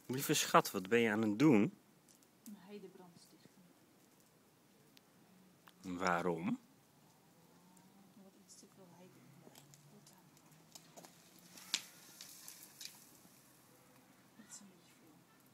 Lieve schat, wat ben je aan het doen? Een heidebrand stichten. Waarom? Er wordt iets te veel heide in de hutten. Dat is een beetje veel.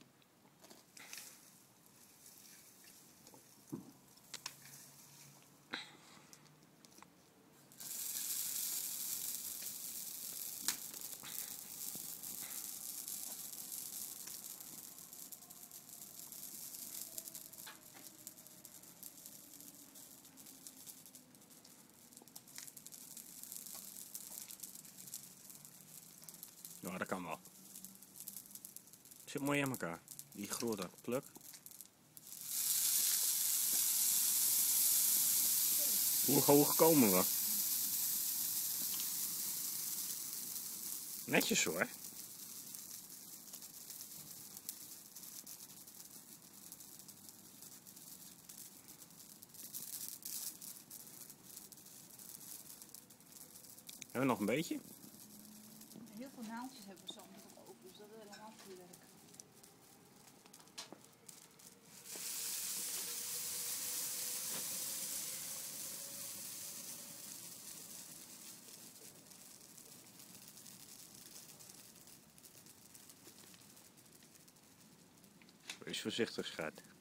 Ja, dat kan wel. Zit mooi aan elkaar. Die grote pluk. Hoe hoog komen we? Netjes hoor. Hebben we nog een beetje? Heel veel naaldjes hebben we zo nog open, dus dat is helemaal veel werk. Wees voorzichtig, schat.